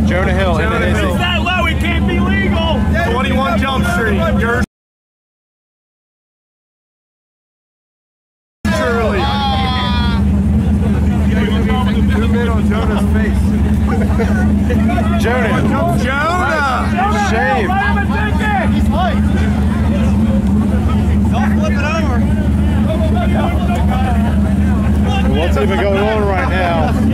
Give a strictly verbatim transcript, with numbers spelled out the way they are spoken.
Jonah Hill. Jonah Hill. Hill. It's that low, it can't be legal. twenty-one Jump Street. Yours truly. Zoom in on Jonah's face. Jonah. Jonah. Shame. He's light. Don't flip it over. What's even going on right now?